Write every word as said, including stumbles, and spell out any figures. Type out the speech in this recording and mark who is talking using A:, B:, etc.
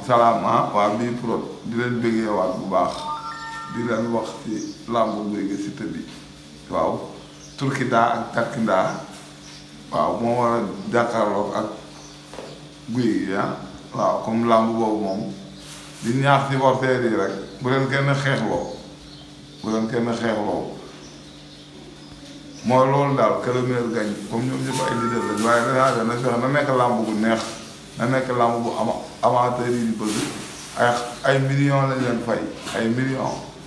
A: salaam ah waa bii pro di leen bëggee waat bu baax di leen wax ci làmbu Gouye Gui Siteu bi waaw Turkindaa ak Tarkindaa waaw moo war a jàkkaarloog ak Gouye Gui ah waaw comme làmb boobu moom di ñaax ci supporters yi rek bu leen kenn xeexloo bu leen kenn xeexloo mooy loolu daal que le meilleur gagne comme ñoom ñëpp ay leader lañ waaye danaa dana fexe na nekk làmb bu neex na nekk làmb bu ama amateur yi di bëgg ay ay millions lañ leen fay ay millions